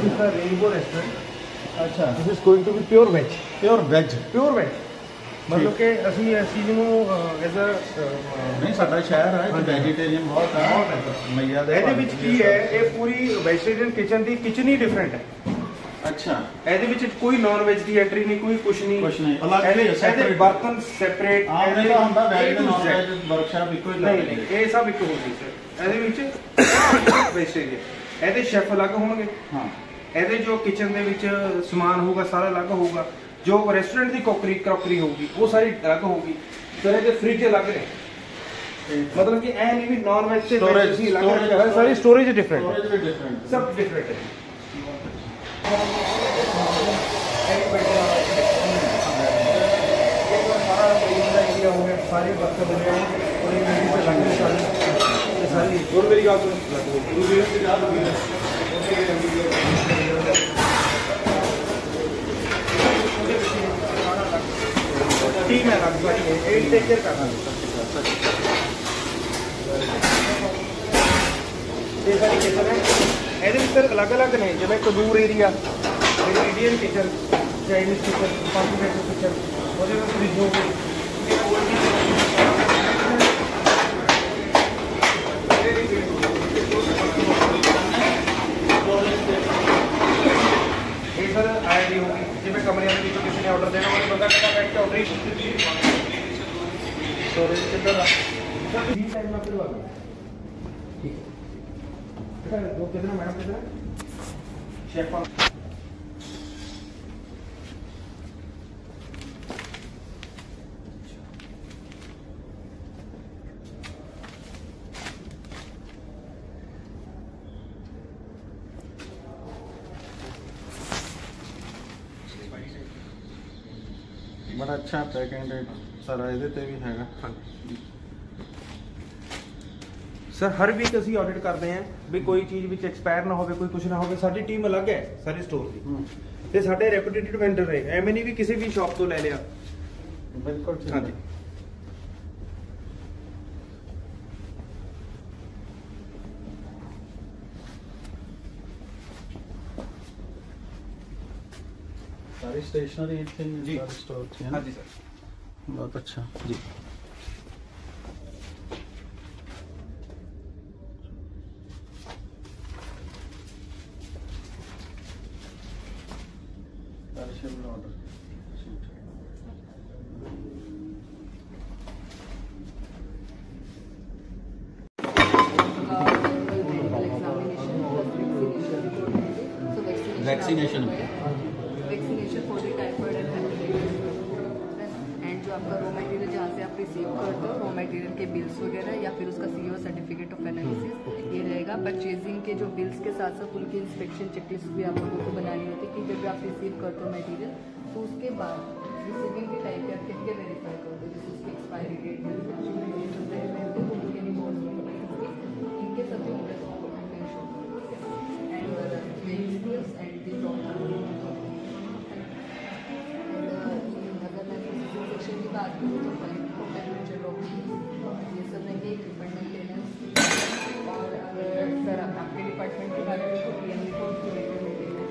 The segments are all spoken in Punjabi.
is the Rainbow Restaurant. अच्छा, This is going to be pure veg. Pure veg. Pure veg. मतलब कि ਅਸੀਂ ਇਸ ਚੀਜ਼ ਨੂੰ ਐਜ਼ ਅ ਨਹੀਂ, ਸਾਡਾ ਸ਼ਹਿਰ ਹੈ ਵੈਜੀਟੇਰੀਅਨ ਬਹੁਤ ਹੈ, ਮਈਆ ਦੇ ਇਹਦੇ ਵਿੱਚ ਕੀ ਹੈ, ਇਹ ਪੂਰੀ ਵੈਜੀਟੇਰੀਅਨ ਕਿਚਨ ਦੀ ਕਿਚਨ ਹੀ ਡਿਫਰੈਂਟ ਹੈ। ਅੱਛਾ, ਇਹਦੇ ਵਿੱਚ ਕੋਈ ਨਾਨ ਵੈਜ ਦੀ ਐਂਟਰੀ ਨਹੀਂ, ਕੋਈ ਕੁਝ ਨਹੀਂ, ਅਲੱਗ ਹੀ ਹੈ, ਇਹਦੇ ਬਰਤਨ ਸੈਪਰੇਟ। ਆਮਰੇ ਦਾ ਹੁੰਦਾ ਵੈਜ ਤੇ ਨਾਨ ਵੈਜ ਵਰਕਸ਼ਾਪ ਇੱਕੋ ਹੀ ਨਹੀਂ, ਇਹ ਸਭ ਇੱਕ ਹੋਊਗੀ ਸਰ। ਇਹਦੇ ਵਿੱਚ ਵੈਜੀਟੇਰੀਅਨ, ਇਹਦੇ ਸ਼ੈਫ ਅਲੱਗ ਹੋਣਗੇ। ਹਾਂ, ਇਹਦੇ ਜੋ ਕਿਚਨ ਦੇ ਵਿੱਚ ਸਮਾਨ ਹੋਊਗਾ ਸਾਰਾ ਅਲੱਗ ਹੋਊਗਾ। ਜੋ ਰੈਸਟੋਰੈਂਟ ਦੀ ਕਰੋਕਰੀ ਹੋਊਗੀ ਉਹ ਸਾਰੀ ਅਲੱਗ ਹੋਊਗੀ। ਫਿਰ ਇਹਦੇ ਫ੍ਰਿਜ ਅਲੱਗ ਨੇ, मतलब कि ऐ नहीं भी नॉन वेज से स्टोरेज सारी स्टोरेज डिफरेंट है, सब डिफरेंट है। एरिया हो गया, सारे बर्तन हो गए और ये सारी और मेरी बात टीम है लग भाई, एक टेक केयर करना। ये सारी किचन है, ਇਹਦੇ ਵਿੱਚ ਅਲੱਗ-ਅਲੱਗ ਨੇ, ਜਿਵੇਂ tandoor area, Indian kitchen, Chinese kitchen, continental kitchen, ਉਹਦੇ ਵਿੱਚ ਫ੍ਰਿਜ ਹੋ ਗਈ। ਇਹ ਸਰ ਆਈਡੀ ਹੋਗੀ, ਜਿਵੇਂ ਕਮਰਿਆਂ ਦੇ ਵਿੱਚੋਂ ਕਿਸੇ ਨੇ ਆਰਡਰ ਦੇਣਾ ਹੋਵੇ, ਬੰਦਾ ਕਿਹੜਾ ਬੈਠ ਕੇ ਆਰਡਰ ਹੀ ਸਟੋਰੇਜ ਕਿੱਧਰ ਆ ਸਰ, 3 टाइम में करवा दो। ठीक है बेटा, वो कितना मैडम कितना शेफ बड़ा अच्छा पैकिंग रेट सारा ਇਹਦੇ ਤੇ ਵੀ ਹੈਗਾ। सर हर वीक ਅਸੀਂ ਆਡਿਟ ਕਰਦੇ ਆਂ ਵੀ ਕੋਈ ਚੀਜ਼ ਵਿੱਚ ਐਕਸਪਾਇਰ ਨਾ ਹੋਵੇ, ਕੋਈ ਕੁਝ ਨਾ ਹੋਵੇ। ਸਾਡੀ ਟੀਮ ਅਲੱਗ ਹੈ ਸਾਰੀ ਸਟੋਰ ਦੀ, ਤੇ ਸਾਡੇ ਰੈਪਿਊਟੇਡ ਵੈਂਡਰ ਨੇ, ਐਵੇਂ ਨਹੀਂ ਵੀ ਕਿਸੇ ਵੀ ਸ਼ਾਪ ਤੋਂ ਲੈ ਲਿਆ। ਬਿਲਕੁਲ ਠੀਕ ਹਾਂਜੀ। सारी स्टेशनरी ਇੱਥੇ जी स्टोर ਚ है। हाँ जी सर, बहुत अच्छा जी। Order vaccination for the typhoid and hepatitis, and जो आपका रॉ मटेरियल जहाँ से आप रिसीव करते हो, रॉ मटेरियल के बिल्स वगैरह या फिर उसका सीओ सर्टिफिकेट ऑफ एनालिसिस, ये रहेगा। परचेजिंग के जो बिल्स के साथ साथ उनकी इंस्पेक्शन चेकलिस्ट भी आप लोगों को बनानी होती है कि जब आप रिसीव करते हो मटेरियल, तो उसके बाद रिसीविंग के टाइप आप कितने वेरीफाई करते हो, जैसे उसकी एक्सपायरी डेट, इनके सभी सेक्शन की बात करूँ तो टेम्परेचर ये सब रहेंगे, इक्विपमेंट मेंटेनेंस। और अगर सर आपके डिपार्टमेंट की बात करें तो पीएम रिपोर्ट की maintenance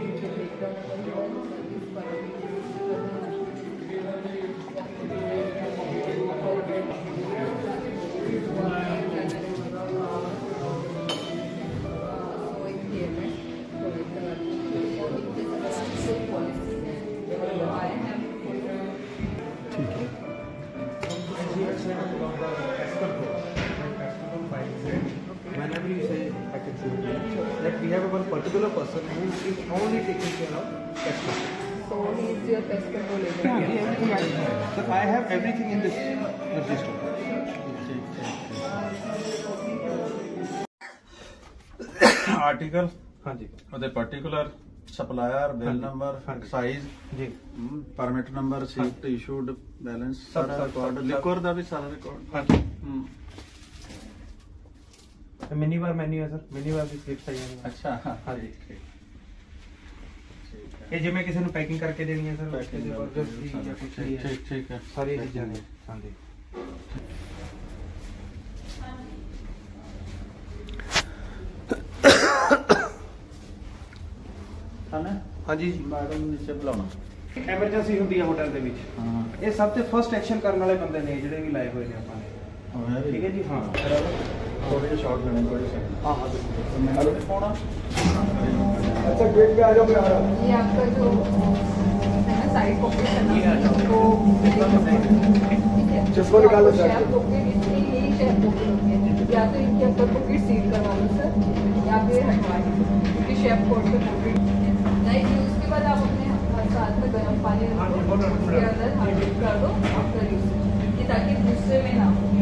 whenever you say package that we have one particular person who is only taking care of pest control. So he is your pest control agent. Yeah, everything I have. So I have everything in this register. Article हाँ जी, ਉਹਦੇ particular supplier bill number size जी permit number sheet issued balance ਸਾਰਾ ਰਿਕਾਰਡ ਲਿਕਵਰ ਦਾ ਵੀ ਸਾਰਾ ਰਿਕਾਰਡ। हाँ जी। मिनी बार मेन्यू है सर, मिनी बार भी स्लिप्स आई हैं। अच्छा हाँ जी, ये जिम्मे किसी ने पैकिंग करके देनी है सर, पैकिंग ठीक ठीक है सारी चीज़ें हैं। हाँ जी। हाँ जी मैडम नीचे बुलाना ਐਮਰਜੈਂਸੀ ਹੁੰਦੀ ਹੈ ਹੋਟਲ ਦੇ ਵਿੱਚ हाँ ਇਹ ਸਭ ਤੋਂ ਫਸਟ ਐਕਸ਼ਨ ਕਰਨ ਵਾਲੇ ਬੰਦੇ ਨੇ ਜਿਹੜੇ ਵੀ ਲਾਏ ਹੋਏ ਨੇ ਆਪਾਂ ਨੇ ਠੀਕ ਹੈ ਜੀ हाँ थोड़े से शॉट लेने थोड़े से हाँ हाँ मैडम ने फोड़ा अच्छा गेट पे आ जाओ मैं आ रहा हूँ ये आपका जो है ना साइड पॉकेट है ना तो ठीक है जिसको निकालो सर। शेफ पॉकेट इसमें यही शेफ पॉकेट होती है या तो इनके ऊपर पॉकेट सील करवा लो सर या फिर हटवा लो क्योंकि शेफ कोट पे पॉकेट नहीं यूज के बाद आप अपने साथ में गर्म पानी रखो उसके अंदर हाइड्रेट कर दो आफ्टर यूज कि ताकि दूसरे में ना हो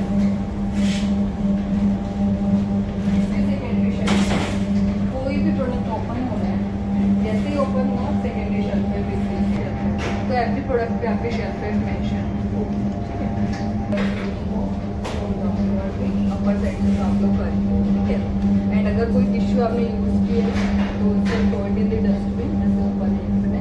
कोई भी प्रोडक्ट ओपन हो रहा है जैसे ही ओपन हुआ सेकेंडरी शेल्फ पे तो एवरी प्रोडक्ट पे आपके शेल्फ पे मेंशन अपर साइड से आप लोग करें ठीक है एंड अगर कोई टिश्यू आपने यूज किया तो उससे थ्रो इन द डस्टबिन जैसे ऊपर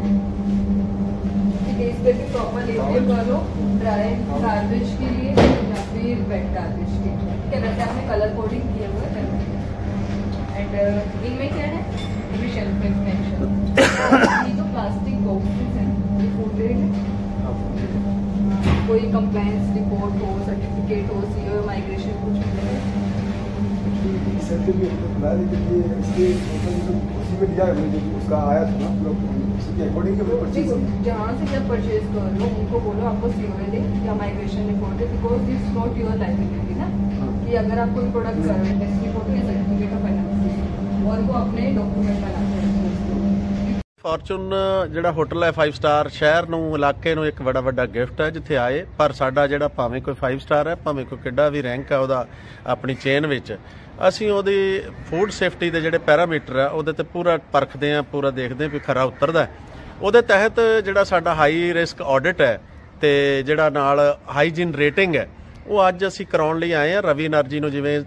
ठीक है इस पे भी प्रॉपर लेबल करो ड्राई गार्बेज के लिए या फिर वेट गार्बेज के लिए ठीक है वैसे आपने कलर कोडिंग किया हुआ है एंड इनमें क्या है ये शेल्फ पे मेंशन ये जो प्लास्टिक बॉक्सेस हैं ये फूड ग्रेड है कोई कंप्लायंस रिपोर्ट हो सर्टिफिकेट हो सीओ माइग्रेशन कुछ भी है सर्टिफिकेट बुला दीजिए इसके उसी में दिया है मुझे उसका आया था ना उसके अकॉर्डिंग परचेज जहाँ से जब परचेज कर लो उनको बोलो आपको सीओ दे या माइग्रेशन रिपोर्ट दे because this not your liability ना कि अगर आप कोई प्रोडक्ट कर रहे हैं टेस्ट रिपोर्ट या सर्टिफिकेट ऑफ फाइनेंस और वो अपने डॉक्यूमेंट बनाते हैं ਫਾਰਚੂਨ ਜਿਹੜਾ ਹੋਟਲ ਹੈ 5 ਸਟਾਰ ਸ਼ਹਿਰ ਨੂੰ ਇਲਾਕੇ ਨੂੰ ਇੱਕ ਬੜਾ ਵੱਡਾ ਗਿਫਟ ਹੈ ਜਿੱਥੇ ਆਏ ਪਰ ਸਾਡਾ ਜਿਹੜਾ ਭਾਵੇਂ ਕੋਈ 5 ਸਟਾਰ ਹੈ ਭਾਵੇਂ ਕੋਈ ਕਿੱਡਾ ਵੀ ਰੈਂਕ ਹੈ ਉਹਦਾ ਆਪਣੀ ਚੇਨ ਵਿੱਚ ਅਸੀਂ ਉਹਦੀ ਫੂਡ ਸੇਫਟੀ ਦੇ ਜਿਹੜੇ ਪੈਰਾਮੀਟਰ ਆ ਉਹਦੇ ਤੇ ਪੂਰਾ ਪਰਖਦੇ ਆ ਪੂਰਾ ਦੇਖਦੇ ਆ ਵੀ ਖਰਾ ਉਤਰਦਾ ਉਹਦੇ ਤਹਿਤ ਜਿਹੜਾ ਸਾਡਾ ਹਾਈ ਰਿਸਕ ਆਡਿਟ ਹੈ ਤੇ ਜਿਹੜਾ ਨਾਲ ਹਾਈਜੀਨ ਰੇਟਿੰਗ ਹੈ ਉਹ ਅੱਜ ਅਸੀਂ ਕਰਾਉਣ ਲਈ ਆਏ ਆ ਰਵੀ એનર્ਜੀ ਨੂੰ ਜਿਵੇਂ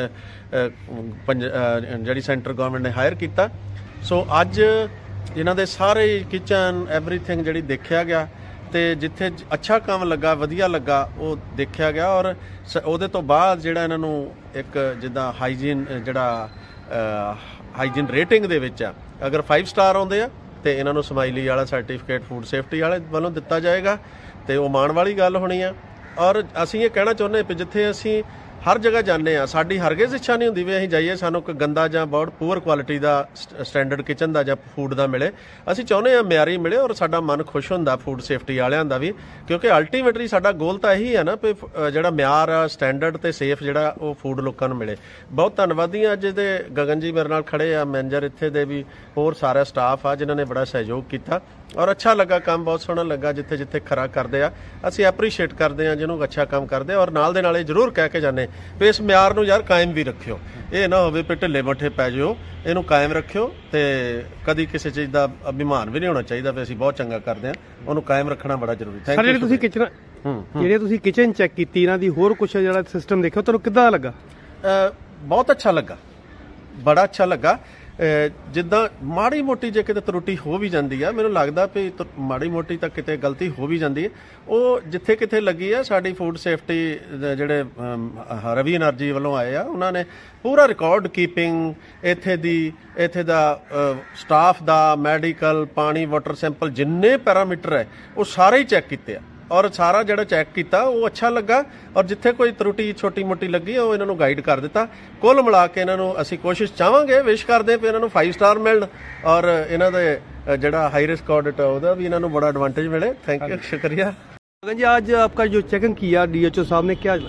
ਜਿਹੜੀ ਸੈਂਟਰ ਗਵਰਨਮੈਂਟ ਨੇ ਹਾਇਰ ਕੀਤਾ ਸੋ ਅੱਜ ਇਹਨਾਂ ਦੇ ਸਾਰੇ ਕਿਚਨ ਐਵਰੀਥਿੰਗ ਜਿਹੜੀ ਦੇਖਿਆ ਗਿਆ ਤੇ ਜਿੱਥੇ ਅੱਛਾ ਕੰਮ ਲੱਗਾ ਵਧੀਆ ਲੱਗਾ ਉਹ ਦੇਖਿਆ ਗਿਆ ਔਰ ਉਹਦੇ ਤੋਂ ਬਾਅਦ ਜਿਹੜਾ ਇਹਨਾਂ ਨੂੰ ਇੱਕ ਜਿੱਦਾਂ ਹਾਈਜੀਨ ਜਿਹੜਾ ਹਾਈਜੀਨ ਰੇਟਿੰਗ ਦੇ ਵਿੱਚ ਆ ਅਗਰ 5 ਸਟਾਰ ਆਉਂਦੇ ਆ ਤੇ ਇਹਨਾਂ ਨੂੰ ਸਮਾਈਲੀ ਵਾਲਾ ਸਰਟੀਫਿਕੇਟ ਫੂਡ ਸੇਫਟੀ ਵਾਲੇ ਵੱਲੋਂ ਦਿੱਤਾ ਜਾਏਗਾ ਤੇ ਉਹ ਮਾਣ ਵਾਲੀ ਗੱਲ ਹੋਣੀ ਆ ਔਰ ਅਸੀਂ ਇਹ ਕਹਿਣਾ ਚਾਹੁੰਦੇ ਵੀ ਜਿੱਥੇ ਅਸੀਂ ਹਰ ਜਗ੍ਹਾ ਜਾਂਦੇ ਆ ਸਾਡੀ ਹਰਗਿਜ਼ ਇੱਛਾ ਨਹੀਂ ਹੁੰਦੀ ਵੀ ਅਸੀਂ ਜਾਈਏ ਸਾਨੂੰ ਕੋਈ ਗੰਦਾ ਜਾਂ ਬਹੁਤ ਪੂਅਰ ਕੁਆਲਿਟੀ ਦਾ ਸਟੈਂਡਰਡ ਕਿਚਨ ਦਾ ਜਾਂ ਫੂਡ ਦਾ ਮਿਲੇ ਅਸੀਂ ਚਾਹੁੰਦੇ ਆ ਮਿਆਰੀ ਮਿਲੇ ਔਰ ਸਾਡਾ ਮਨ ਖੁਸ਼ ਹੁੰਦਾ ਫੂਡ ਸੇਫਟੀ ਵਾਲਿਆਂ ਦਾ ਵੀ ਕਿਉਂਕਿ ਅਲਟੀਮੇਟਲੀ ਸਾਡਾ ਗੋਲ ਤਾਂ ਇਹੀ ਹੈ ਨਾ ਵੀ ਜਿਹੜਾ ਮਿਆਰ ਆ ਸਟੈਂਡਰਡ ਤੇ ਸੇਫ ਜਿਹੜਾ ਉਹ ਫੂਡ ਲੋਕਾਂ ਨੂੰ ਮਿਲੇ ਬਹੁਤ ਧੰਨਵਾਦੀ ਆ ਅੱਜ ਦੇ ਗਗਨ ਜੀ ਮੇਰੇ ਨਾਲ ਖੜੇ ਆ ਮੈਨੇਜਰ ਇੱਥੇ ਦੇ ਵੀ ਹੋਰ ਸਾਰਾ ਸਟਾਫ ਆ ਜਿਨ੍ਹਾਂ ਨੇ ਬੜਾ ਸਹਿਯੋਗ ਕੀਤਾ ਔਰ ਅੱਛਾ ਲੱਗਾ ਕੰਮ ਬਹੁਤ ਸੋਹਣਾ ਲੱਗਾ ਜਿੱਥੇ ਜਿੱਥੇ ਖਰਾ ਕਰਦੇ ਆ ਅਸੀਂ ਐਪਰੀਸ਼ੀਏਟ ਕਰਦੇ ਆ ਜਿਹਨੂੰ ਅੱਛਾ ਕੰਮ ਕਰਦੇ ਔਰ ਨਾਲ ਦੇ ਨਾਲੇ ਜ਼ਰੂਰ ਕਹਿ ਕੇ ਜਾਂਦੇ ਵੀ ਇਸ ਮਿਆਰ ਨੂੰ ਯਾਰ ਕਾਇਮ ਵੀ ਰੱਖਿਓ ਇਹ ਨਾ ਹੋਵੇ ਵੀ ਢਿੱਲੇ ਮੱਠੇ ਪੈ ਜਿਓ ਇਹਨੂੰ ਕਾਇਮ ਰੱਖਿਓ ਤੇ ਕਦੀ ਕਿਸੇ ਚੀਜ਼ ਦਾ ਅਭਿਮਾਨ ਵੀ ਨਹੀਂ ਹੋਣਾ ਚਾਹੀਦਾ ਵੀ ਅਸੀਂ ਬਹੁਤ ਚੰਗਾ ਕਰਦੇ ਆ ਉਹਨੂੰ ਕਾਇਮ ਰੱਖਣਾ ਬੜਾ ਜ਼ਰੂਰੀ ਥੈਂਕ ਯੂ ਤੁਸੀਂ ਕਿਚਨ ਜਿਹੜੇ ਤੁਸੀਂ ਕਿਚਨ ਚੈੱਕ ਕੀਤੀ ਇਹਨਾਂ ਦੀ ਹੋਰ ਕੁਝ ਜਿਹੜਾ ਸਿਸਟਮ ਦੇਖਿਓ ਤੁਹਾਨੂੰ ਕਿੱਦਾਂ ਲੱਗਾ ਬਹੁਤ ਅੱਛਾ ਲੱਗਾ ਬੜਾ ਅੱਛਾ ਲੱਗਾ ਜਿੱਦਾਂ ਮਾੜੀ ਮੋਟੀ ਜੇ ਕਿਤੇ ਤਰੁੱਟੀ ਹੋ ਵੀ ਜਾਂਦੀ ਆ ਮੈਨੂੰ ਲੱਗਦਾ ਵੀ ਮਾੜੀ ਮੋਟੀ ਤਾਂ ਕਿਤੇ ਗਲਤੀ ਹੋ ਵੀ ਜਾਂਦੀ ਹੈ ਉਹ ਜਿੱਥੇ ਕਿਤੇ ਲੱਗੀ ਆ ਸਾਡੀ ਫੂਡ ਸੇਫਟੀ ਜਿਹੜੇ ਰਵੀ એનર્ਜੀ ਵੱਲੋਂ ਆਏ ਆ ਉਹਨਾਂ ਨੇ ਪੂਰਾ ਰਿਕਾਰਡ ਕੀਪਿੰਗ ਇੱਥੇ ਦਾ ਸਟਾਫ ਦਾ ਮੈਡੀਕਲ ਪਾਣੀ ਵਾਟਰ ਸੈਂਪਲ ਜਿੰਨੇ ਪੈਰਾਮੀਟਰ ਹੈ ਉਹ ਸਾਰੇ ਹੀ ਚੈੱਕ ਕੀਤੇ ਆ ਔਰ ਸਾਰਾ ਜਿਹੜਾ ਚੈੱਕ ਕੀਤਾ ਉਹ ਅੱਛਾ ਲੱਗਾ ਔਰ ਜਿੱਥੇ ਕੋਈ ਤਰੁੱਟੀ ਛੋਟੀ ਮੋਟੀ ਲੱਗੀ ਉਹ ਇਹਨਾਂ ਨੂੰ ਗਾਈਡ ਕਰ ਦਿੱਤਾ ਕੁੱਲ ਮਿਲਾ ਕੇ ਇਹਨਾਂ ਨੂੰ ਅਸੀਂ ਕੋਸ਼ਿਸ਼ ਚਾਹਾਂਗੇ ਵਿਸ਼ ਕਰਦੇ ਵੀ ਇਹਨਾਂ ਨੂੰ 5 ਸਟਾਰ ਮਿਲਣ ਔਰ ਇਹਨਾਂ ਦੇ ਜਿਹੜਾ ਹਾਈ ਰਿਸਕ ਆਡਿਟ ਉਹਦਾ ਵੀ ਇਹਨਾਂ ਨੂੰ ਬੜਾ ਐਡਵਾਂਟੇਜ ਮਿਲੇ ਥੈਂਕ ਯੂ शुक्रिया जी आज आपका जो चेकिंग किया DHO साहब ने क्या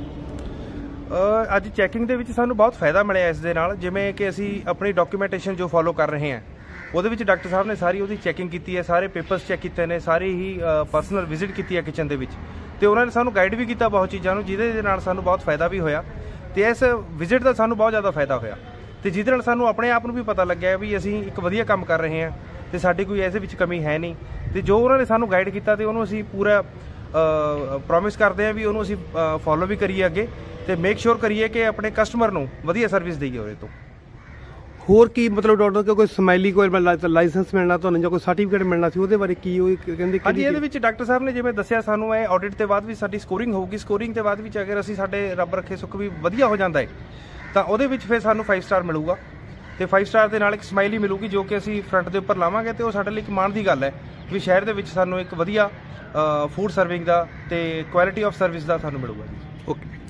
ਅੱਜ ਚੈਕਿੰਗ ਦੇ ਵਿੱਚ ਸਾਨੂੰ ਬਹੁਤ ਫਾਇਦਾ ਮਿਲਿਆ ਇਸ ਦੇ ਨਾਲ ਜਿਵੇਂ ਕਿ ਅਸੀਂ ਆਪਣੀ ਡਾਕੂਮੈਂਟੇਸ਼ਨ ਜੋ ਫੋਲੋ ਕਰ ਰਹੇ ਹਾਂ ਉਹਦੇ ਵਿੱਚ ਡਾਕਟਰ ਸਾਹਿਬ ਨੇ ਸਾਰੀ ਉਹਦੀ ਚੈਕਿੰਗ ਕੀਤੀ ਹੈ ਸਾਰੇ ਪੇਪਰਸ ਚੈੱਕ ਕੀਤੇ ਨੇ ਸਾਰੇ ਹੀ ਪਰਸਨਲ ਵਿਜ਼ਿਟ ਕੀਤੀ ਹੈ ਕਿਚਨ ਦੇ ਵਿੱਚ ਤੇ ਉਹਨਾਂ ਨੇ ਸਾਨੂੰ ਗਾਈਡ ਵੀ ਕੀਤਾ ਬਹੁਤ ਚੀਜ਼ਾਂ ਨੂੰ ਜਿਹਦੇ ਨਾਲ ਸਾਨੂੰ ਬਹੁਤ ਫਾਇਦਾ ਵੀ ਹੋਇਆ ਤੇ ਇਸ ਵਿਜ਼ਿਟ ਦਾ ਸਾਨੂੰ ਬਹੁਤ ਜ਼ਿਆਦਾ ਫਾਇਦਾ ਹੋਇਆ ਤੇ ਜਿਹਦੇ ਨਾਲ ਸਾਨੂੰ ਆਪਣੇ ਆਪ ਨੂੰ ਵੀ ਪਤਾ ਲੱਗਿਆ ਵੀ ਅਸੀਂ ਇੱਕ ਵਧੀਆ ਕੰਮ ਕਰ ਰਹੇ ਹਾਂ ਤੇ ਸਾਡੀ ਕੋਈ ਇਹਦੇ ਵਿੱਚ ਕਮੀ ਹੈ ਨਹੀਂ ਤੇ ਜੋ ਉਹਨਾਂ ਨੇ ਸਾਨੂੰ ਗਾਈਡ ਕੀਤਾ ਤੇ ਉਹਨੂੰ ਅਸੀਂ ਪੂਰਾ ਪ੍ਰੋਮਿਸ ਕਰਦੇ ਹਾਂ ਵੀ ਉਹਨੂੰ ਅਸੀਂ ਫੋਲੋ ਵੀ ਕਰੀਏ ਅੱਗੇ ਤੇ ਮੇਕ ਸ਼ੋਰ ਕਰੀਏ ਕਿ ਆਪਣੇ ਕਸਟਮਰ ਨੂੰ ਵਧੀਆ ਸਰਵਿਸ ਦੇਈਏ ਉਹਦੇ ਤੋਂ ਹੋਰ ਕੀ ਮਤਲਬ ਡਾਕਟਰ ਕੋਈ ਸਮਾਈਲੀ ਕੋਈ ਲਾਇਸੈਂਸ ਮਿਲਣਾ ਤੁਹਾਨੂੰ ਜਾਂ ਕੋਈ ਸਰਟੀਫਿਕੇਟ ਮਿਲਣਾ ਸੀ ਉਹਦੇ ਬਾਰੇ ਕੀ ਉਹ ਕਹਿੰਦੇ ਹਾਂਜੀ ਇਹਦੇ ਵਿੱਚ ਡਾਕਟਰ ਸਾਹਿਬ ਨੇ ਜਿਵੇਂ ਦੱਸਿਆ ਸਾਨੂੰ ਇਹ ਆਡਿਟ ਤੇ ਬਾਅਦ ਵੀ ਸਾਡੀ ਸਕੋਰਿੰਗ ਹੋਊਗੀ ਸਕੋਰਿੰਗ ਤੇ ਬਾਅਦ ਵਿੱਚ ਅਗਰ ਅਸੀਂ ਸਾਡੇ ਰੱਬ ਰੱਖੇ ਸੁੱਖ ਵੀ ਵਧੀਆ ਹੋ ਜਾਂਦਾ ਹੈ ਤਾਂ ਉਹਦੇ ਵਿੱਚ ਫਿਰ ਸਾਨੂੰ 5 ਸਟਾਰ ਮਿਲੂਗਾ ਤੇ 5 ਸਟਾਰ ਦੇ ਨਾਲ ਇੱਕ ਸਮਾਈਲ ਹੀ ਮਿਲੂਗੀ ਜੋ ਕਿ ਅਸੀਂ ਫਰੰਟ ਦੇ ਉੱਪਰ ਲਾਵਾਂਗੇ ਤੇ ਉਹ ਸਾਡੇ ਲਈ ਇੱਕ ਮਾਣ ਦੀ ਗੱਲ ਹੈ ਵੀ ਸ਼ਹਿਰ ਦੇ ਵਿੱਚ ਸਾਨੂੰ ਇੱਕ ਵਧੀਆ ਫੂਡ ਸਰਵਿੰਗ ਦਾ ਤੇ ਕੁਆਲਿਟੀ ਆਫ ਸਰਵਿਸ ਦਾ ਸਾਨੂੰ ਮਿਲੂਗਾ ਜੀ। ਓਕੇ।